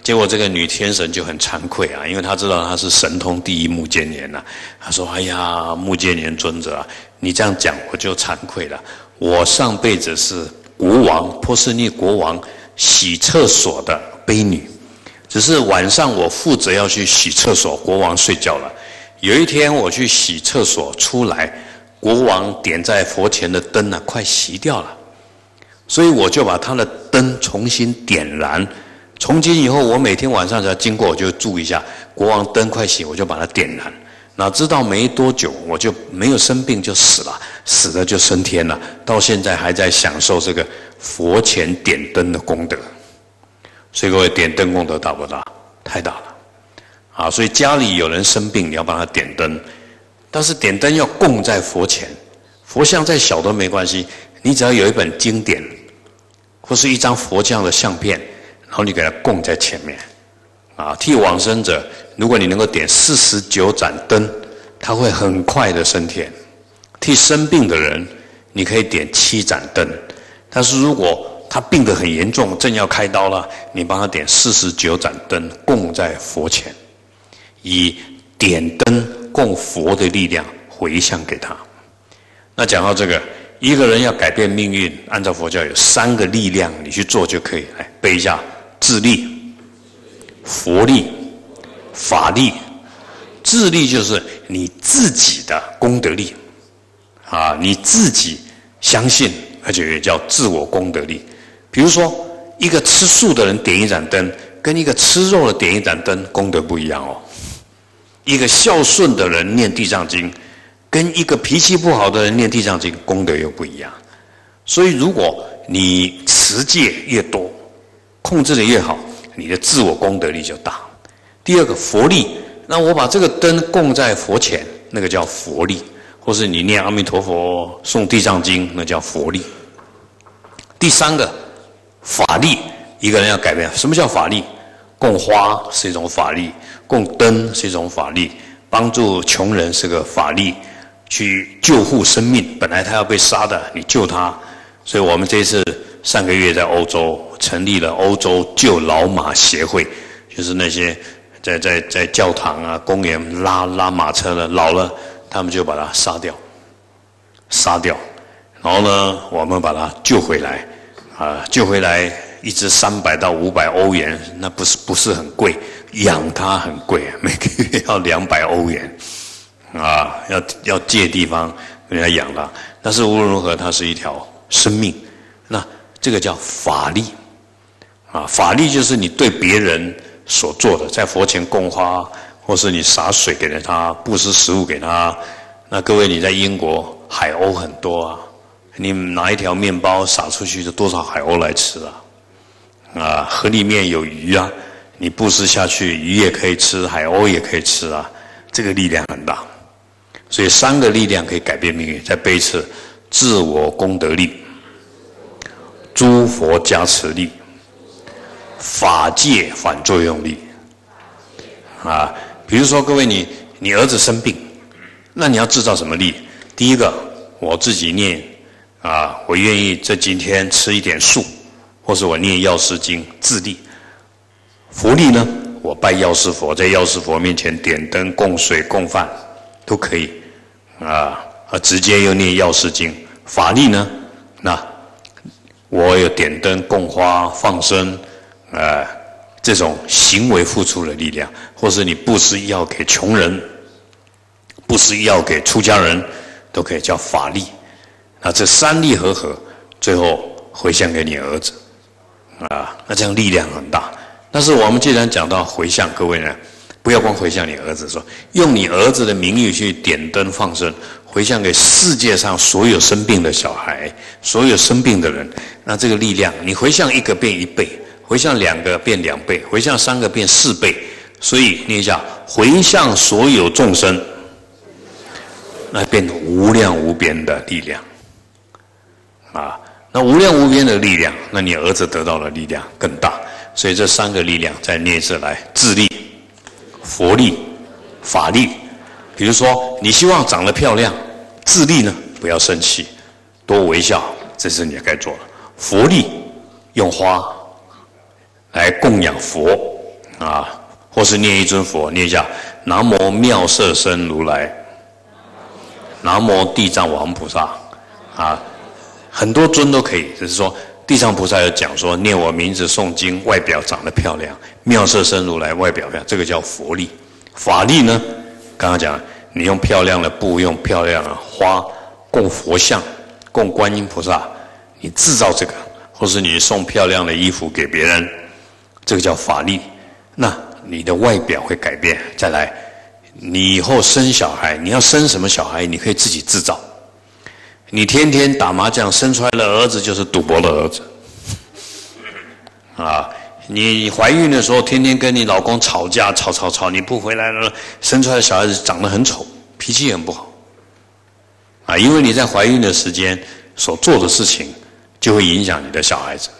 结果这个女天神就很惭愧啊，因为她知道她是神通第一目犍连啊。她说：“哎呀，目犍连尊者啊，你这样讲我就惭愧了。我上辈子是国王波斯匿国王洗厕所的婢女，只是晚上我负责要去洗厕所，国王睡觉了。有一天我去洗厕所出来，国王点在佛前的灯啊快熄掉了，所以我就把他的灯重新点燃。从今以后，我每天晚上只要经过，我就注意一下国王灯快熄，我就把它点燃。哪知道没多久，我就没有生病就死了，死了就升天了。到现在还在享受这个佛前点灯的功德。所以各位，点灯功德大不大？太大了啊！所以家里有人生病，你要帮他点灯，但是点灯要供在佛前，佛像再小都没关系，你只要有一本经典，或是一张佛像的相片。然后你给它供在前面，啊，替往生者，如果你能够点四十九盏灯，他会很快的升天。替生病的人，你可以点七盏灯，但是如果他病得很严重，正要开刀了，你帮他点四十九盏灯，供在佛前，以点灯供佛的力量回向给他。那讲到这个，一个人要改变命运，按照佛教有三个力量，你去做就可以。来背一下。自力、佛力、法力。自力就是你自己的功德力啊，你自己相信，而且也叫自我功德力。比如说，一个吃素的人点一盏灯，跟一个吃肉的点一盏灯，功德不一样哦。一个孝顺的人念地藏经，跟一个脾气不好的人念地藏经，功德又不一样。所以，如果你持戒越多，控制的越好，你的自我功德力就大。第二个佛力，那我把这个灯供在佛前，那个叫佛力，或是你念阿弥陀佛、诵地藏经，那叫佛力。第三个法力，一个人要改变，什么叫法力？供花是一种法力，供灯是一种法力，帮助穷人是个法力，去救护生命，本来他要被杀的，你救他。所以我们这一次上个月在欧洲成立了欧洲救老马协会，就是那些在在在教堂啊、公园拉拉马车的老了，他们就把他杀掉，杀掉，然后呢，我们把他救回来，啊，救回来一只三百到五百欧元，那不是不是很贵，养它很贵，每个月要两百欧元，啊，要要借地方人家养它，但是无论如何，它是一条生命，那这个叫法力，啊，法力就是你对别人所做的，在佛前供花，或是你洒水给了他，布施食物给他。那各位你在英国海鸥很多啊，你拿一条面包撒出去，就多少海鸥来吃啊？啊，河里面有鱼啊，你布施下去，鱼也可以吃，海鸥也可以吃啊，这个力量很大。所以三个力量可以改变命运。再背一次：自我功德力、诸佛加持力、法界反作用力。啊，比如说各位你你儿子生病，那你要制造什么力？第一个，我自己念啊，我愿意这几天吃一点素，或是我念药师经自力。佛力呢，我拜药师佛，在药师佛面前点灯、供水、供饭都可以啊，啊，直接又念药师经。法力呢，那我有点灯、供花、放生，呃，这种行为付出的力量，或是你布施药给穷人，布施药给出家人，都可以叫法力。那这三力合合，最后回向给你儿子，啊，那这样力量很大。但是我们既然讲到回向，各位呢，不要光回向你儿子，说用你儿子的名誉去点灯放生，回向给世界上所有生病的小孩，所有生病的人。那这个力量，你回向一个变一倍，回向两个变两倍，回向三个变四倍。所以念一下：回向所有众生，那变无量无边的力量。啊，那无量无边的力量，那你儿子得到的力量更大。所以这三个力量再念一次来：自力、佛力、法力。比如说你希望长得漂亮，自力呢，不要生气，多微笑，这是你该做的。佛力，用花来供养佛， 啊，或是念一尊佛，念一下南无妙色身如来，南无地藏王菩萨啊，很多尊都可以。只是说地藏菩萨有讲说，念我名字诵经，外表长得漂亮，妙色身如来外表漂亮，这个叫佛力。法力呢，刚刚讲你用漂亮的布，用漂亮的花供佛像，供观音菩萨，你制造这个，或是你送漂亮的衣服给别人，这个叫法力。那你的外表会改变。再来，你以后生小孩，你要生什么小孩，你可以自己制造。你天天打麻将生出来的儿子就是赌博的儿子啊！你怀孕的时候天天跟你老公吵架，吵吵吵，你不回来了，生出来的小孩子长得很丑，脾气很不好啊！因为你在怀孕的时间所做的事情，就会影响你的小孩子。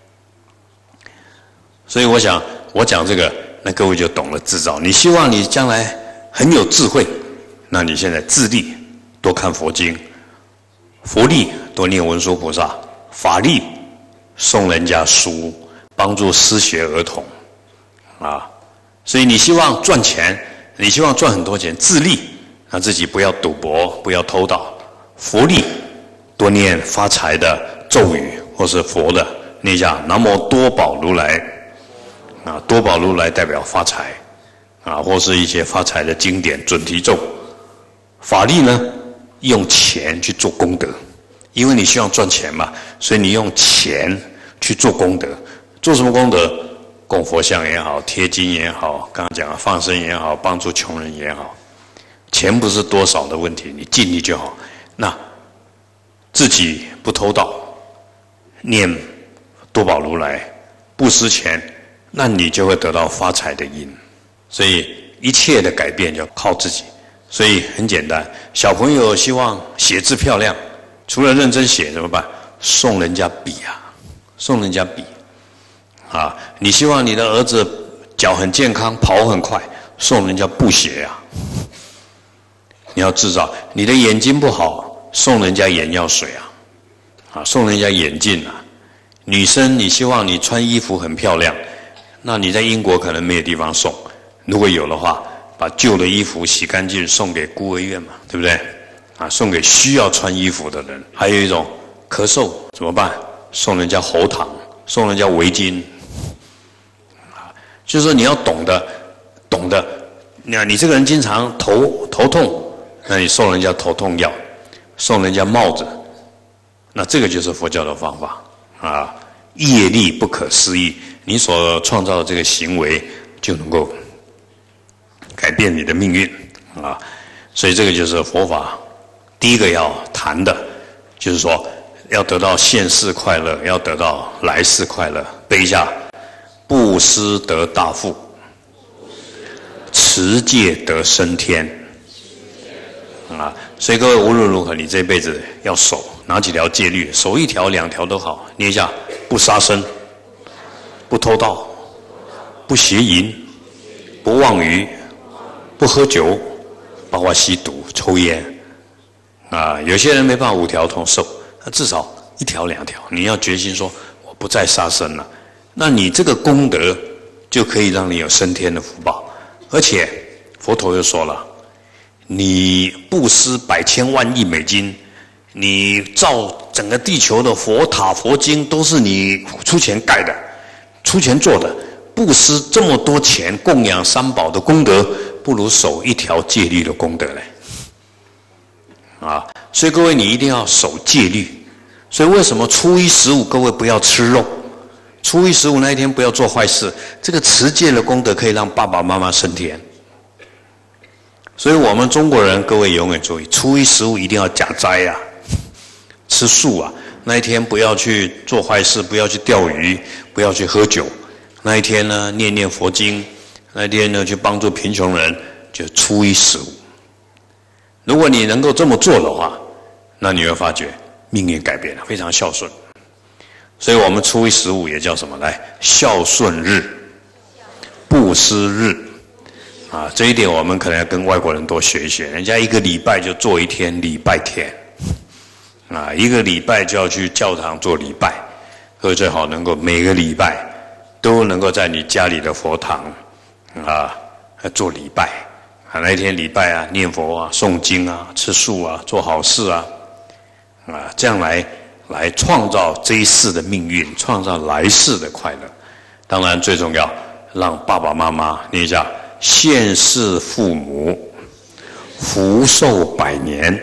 所以我想，我讲这个，那各位就懂了制造。你希望你将来很有智慧，那你现在自立，多看佛经。佛力多念文殊菩萨，法力送人家书，帮助失学儿童啊。所以你希望赚钱，你希望赚很多钱，自立，让自己不要赌博，不要偷盗。佛力多念发财的咒语，或是佛的念一下南无多宝如来啊，多宝如来代表发财啊，或是一些发财的经典准提咒。法力呢，用钱去做功德，因为你希望赚钱嘛，所以你用钱去做功德。做什么功德？供佛像也好，贴经也好，刚刚讲的放生也好，帮助穷人也好。钱不是多少的问题，你尽力就好。那自己不偷盗，念多宝如来，不施钱，那你就会得到发财的因。所以一切的改变要靠自己。所以很简单，小朋友希望写字漂亮，除了认真写怎么办？送人家笔啊，送人家笔啊！你希望你的儿子脚很健康，跑很快，送人家布鞋啊！你要制造。你的眼睛不好，送人家眼药水啊，啊，送人家眼镜啊。女生你希望你穿衣服很漂亮，那你在英国可能没有地方送，如果有的话，把旧的衣服洗干净送给孤儿院嘛，对不对？啊，送给需要穿衣服的人。还有一种咳嗽怎么办？送人家喉糖，送人家围巾。啊，就是说你要懂得，懂得。那你这个人经常头头痛，那你送人家头痛药，送人家帽子，那这个就是佛教的方法啊。业力不可思议，你所创造的这个行为就能够改变你的命运啊！所以这个就是佛法第一个要谈的，就是说要得到现世快乐，要得到来世快乐。背一下：布施得大富，持戒得升天啊！所以各位无论如何，你这辈子要守哪几条戒律？守一条、两条都好。念一下：不杀生，不偷盗，不邪淫，不妄语，不喝酒，包括吸毒、抽烟，啊，有些人没办法五条通受，那至少一条两条，你要决心说我不再杀生了，那你这个功德就可以让你有升天的福报。而且佛陀又说了，你布施百千万亿美金，你造整个地球的佛塔、佛经都是你出钱盖的，出钱做的，布施这么多钱供养三宝的功德，不如守一条戒律的功德嘞，啊！所以各位你一定要守戒律。所以为什么初一十五各位不要吃肉？初一十五那一天不要做坏事，这个持戒的功德可以让爸爸妈妈升天。所以我们中国人，各位永远注意，初一十五一定要假斋啊，吃素啊。那一天不要去做坏事，不要去钓鱼，不要去喝酒。那一天呢，念念佛经。那一天呢，去帮助贫穷人，就初一十五。如果你能够这么做的话，那你会发觉命运改变了，非常孝顺。所以我们初一十五也叫什么？来，孝顺日、布施日啊！这一点我们可能要跟外国人多学一学。人家一个礼拜就做一天礼拜天啊，一个礼拜就要去教堂做礼拜，所以最好能够每个礼拜都能够在你家里的佛堂啊，做礼拜啊，那一天礼拜啊，念佛啊，诵经啊，吃素啊，做好事啊，啊，这样来来创造这一世的命运，创造来世的快乐。当然最重要，让爸爸妈妈念一下现世父母福寿百年，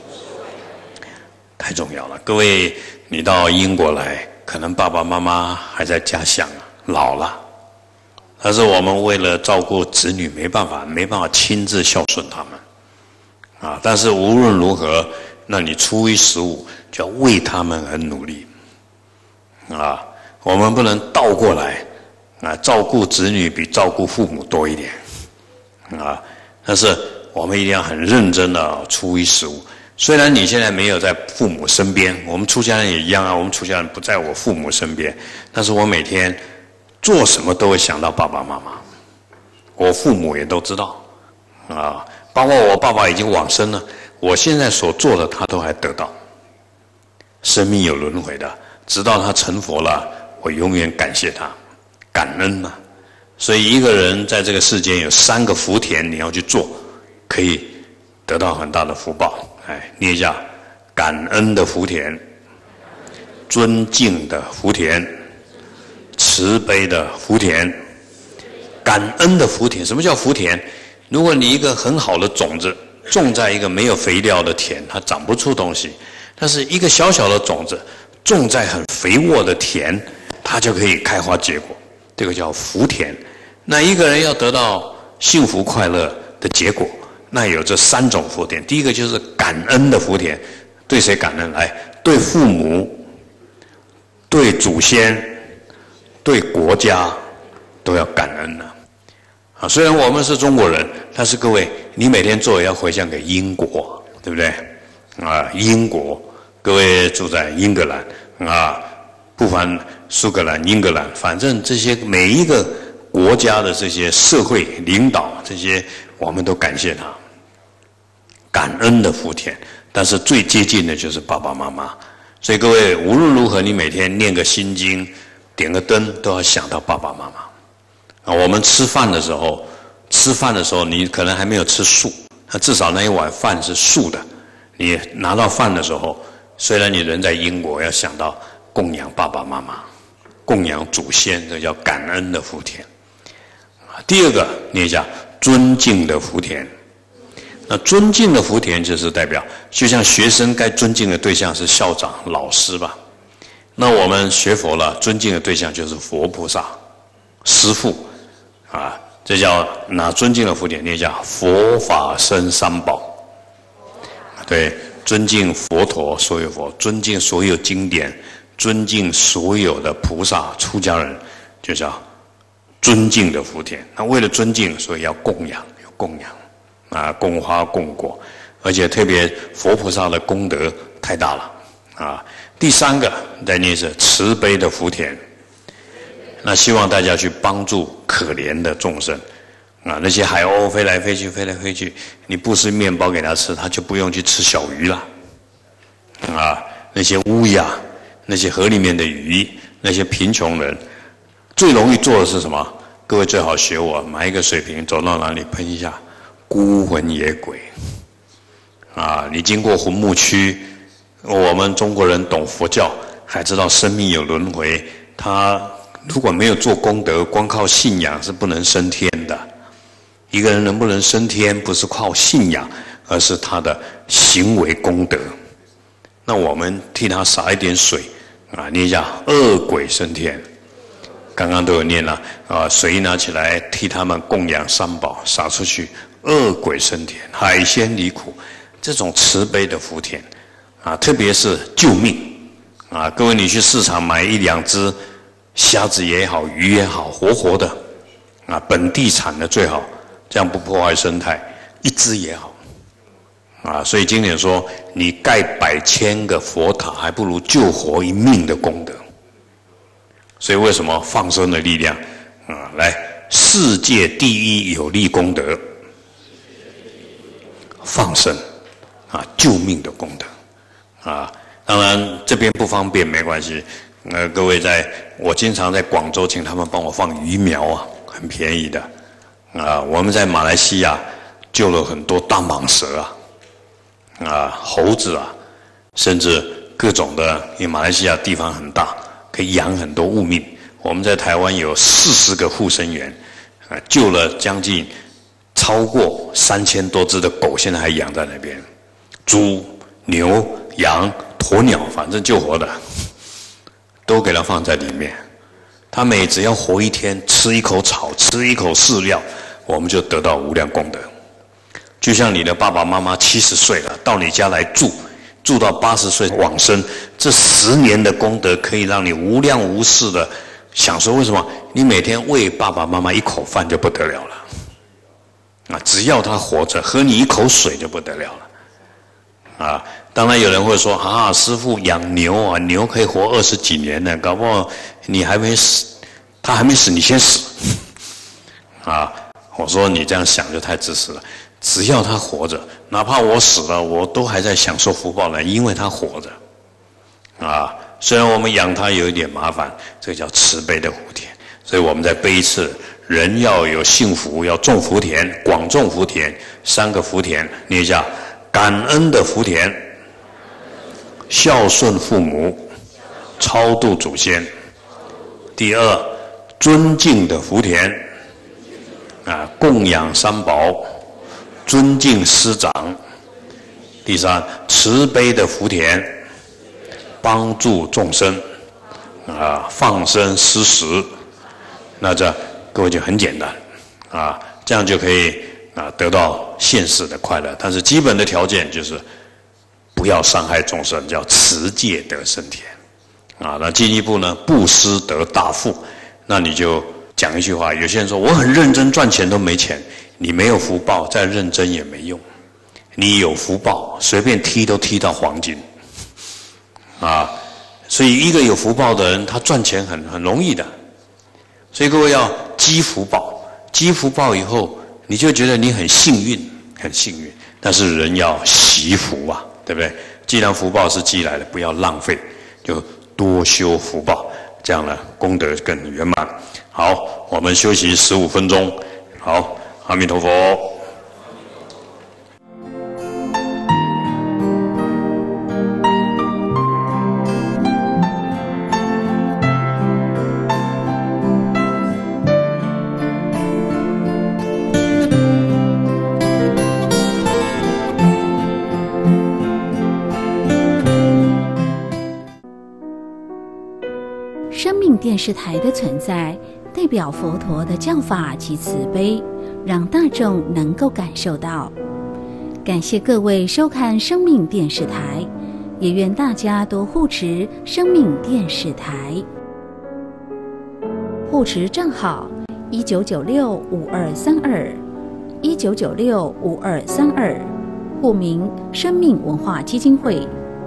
太重要了。各位，你到英国来，可能爸爸妈妈还在家乡啊，老了。但是我们为了照顾子女，没办法，没办法亲自孝顺他们，啊！但是无论如何，那你初一十五就要为他们而努力，啊！我们不能倒过来，啊，照顾子女比照顾父母多一点，啊！但是我们一定要很认真的初一十五。虽然你现在没有在父母身边，我们出家人也一样啊，我们出家人不在我父母身边，但是我每天做什么都会想到爸爸妈妈，我父母也都知道，啊，包括我爸爸已经往生了，我现在所做的他都还得到。生命有轮回的，直到他成佛了，我永远感谢他，感恩嘛。所以一个人在这个世间有三个福田，你要去做，可以得到很大的福报。哎，念一下：感恩的福田，尊敬的福田，慈悲的福田。感恩的福田，什么叫福田？如果你一个很好的种子种在一个没有肥料的田，它长不出东西；但是一个小小的种子种在很肥沃的田，它就可以开花结果。这个叫福田。那一个人要得到幸福快乐的结果，那有这三种福田。第一个就是感恩的福田，对谁感恩？来，对父母、对祖先、对国家都要感恩呢、啊。啊，虽然我们是中国人，但是各位，你每天做也要回向给英国，对不对？啊，英国，各位住在英格兰啊，不凡苏格兰、英格兰，反正这些每一个国家的这些社会领导，这些我们都感谢他，感恩的福田。但是最接近的就是爸爸妈妈，所以各位无论如何，你每天念个心经，点个灯，都要想到爸爸妈妈。啊，我们吃饭的时候，吃饭的时候你可能还没有吃素，那至少那一碗饭是素的。你拿到饭的时候，虽然你人在英国，要想到供养爸爸妈妈，供养祖先，这叫感恩的福田。第二个念一下尊敬的福田。那尊敬的福田就是代表，就像学生该尊敬的对象是校长、老师吧。那我们学佛了，尊敬的对象就是佛菩萨、师父啊，这叫拿尊敬的福田念一下佛法僧三宝。对，尊敬佛陀，所有佛，尊敬所有经典，尊敬所有的菩萨、出家人，就叫尊敬的福田。那为了尊敬，所以要供养，有供养啊，供花供果，而且特别佛菩萨的功德太大了啊。第三个再念是慈悲的福田。那希望大家去帮助可怜的众生啊，那些海鸥飞来飞去，飞来飞去，你布施面包给他吃，他就不用去吃小鱼了啊。那些乌鸦，那些河里面的鱼，那些贫穷人，最容易做的是什么？各位最好学我，买一个水瓶，走到哪里喷一下，孤魂野鬼啊！你经过坟墓区，我们中国人懂佛教，还知道生命有轮回，他如果没有做功德，光靠信仰是不能升天的。一个人能不能升天，不是靠信仰，而是他的行为功德。那我们替他洒一点水啊，念一下恶鬼升天。刚刚都有念了啊，水拿起来替他们供养三宝，洒出去，恶鬼升天，海鲜离苦，这种慈悲的福田啊，特别是救命啊！各位，你去市场买一两只虾子也好，鱼也好，活活的啊，本地产的最好，这样不破坏生态，一只也好啊。所以经典说，你盖百千个佛塔，还不如救活一命的功德。所以为什么放生的力量啊？来，世界第一有力功德，放生啊，救命的功德啊。当然这边不方便没关系，呃，各位在我经常在广州请他们帮我放鱼苗啊，很便宜的啊，我们在马来西亚救了很多大蟒蛇啊，啊，猴子啊，甚至各种的，因为马来西亚地方很大，可以养很多物命。我们在台湾有四十个护生员，啊，救了将近超过三千多只的狗，现在还养在那边。猪、牛、羊、鸵鸟，反正救活的，都给它放在里面。它每只要活一天，吃一口草，吃一口饲料，我们就得到无量功德。就像你的爸爸妈妈七十岁了，到你家来住，住到八十岁往生，这十年的功德可以让你无量无世的享受。为什么？你每天喂爸爸妈妈一口饭就不得了了啊！只要他活着，喝你一口水就不得了了啊！当然有人会说啊，师父养牛啊，牛可以活二十几年呢，搞不好你还没死，他还没死，你先死啊！我说你这样想就太自私了。只要他活着，哪怕我死了，我都还在享受福报呢，因为他活着啊。虽然我们养他有一点麻烦，这个叫慈悲的福田。所以我们在背一次，人要有幸福，要种福田，广种福田，三个福田，念一下：感恩的福田，孝顺父母，超度祖先。第二，尊敬的福田，啊，供养三宝，尊敬师长。第三，慈悲的福田，帮助众生，啊，放生施食。那这各位就很简单，啊，这样就可以啊得到现世的快乐。但是基本的条件就是不要伤害众生，叫持戒得生田。啊，那进一步呢，布施得大富。那你就讲一句话，有些人说我很认真赚钱都没钱，你没有福报，再认真也没用。你有福报，随便踢都踢到黄金。啊，所以一个有福报的人，他赚钱很很容易的。所以各位要积福报，积福报以后，你就觉得你很幸运，很幸运。但是人要惜福啊，对不对？既然福报是积来的，不要浪费，就多修福报，这样呢功德更圆满。好，我们休息十五分钟。好，阿弥陀佛。 生命电视台的存在，代表佛陀的教法及慈悲，让大众能够感受到。感谢各位收看生命电视台，也愿大家多护持生命电视台。护持账号：一九九六五二三二，一九九六五二三二，户名生命文化基金会。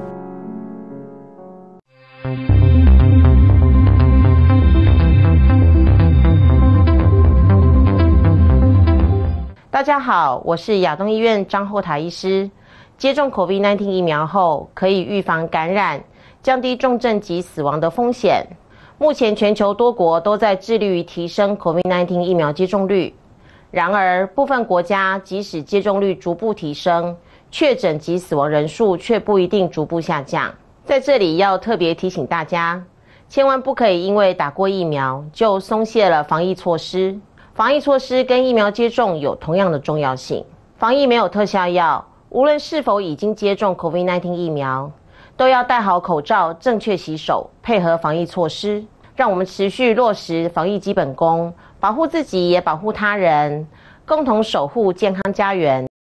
大家好，我是亚东医院张后台医师。接种 COVID 十九 疫苗后，可以预防感染，降低重症及死亡的风险。目前全球多国都在致力于提升 COVID 十九 疫苗接种率。然而，部分国家即使接种率逐步提升，确诊及死亡人数却不一定逐步下降。在这里要特别提醒大家，千万不可以因为打过疫苗就松懈了防疫措施。防疫措施跟疫苗接种有同样的重要性。防疫没有特效药，无论是否已经接种 COVID 十九 疫苗，都要戴好口罩，正确洗手，配合防疫措施。让我们持续落实防疫基本功，保护自己也保护他人，共同守护健康家园。